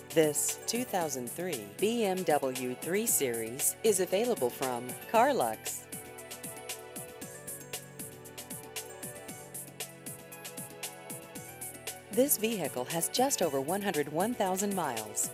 This 2003 BMW 3 Series is available from Carlux. This vehicle has just over 101,000 miles.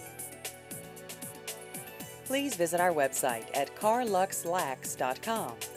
Please visit our website at carluxlax.com.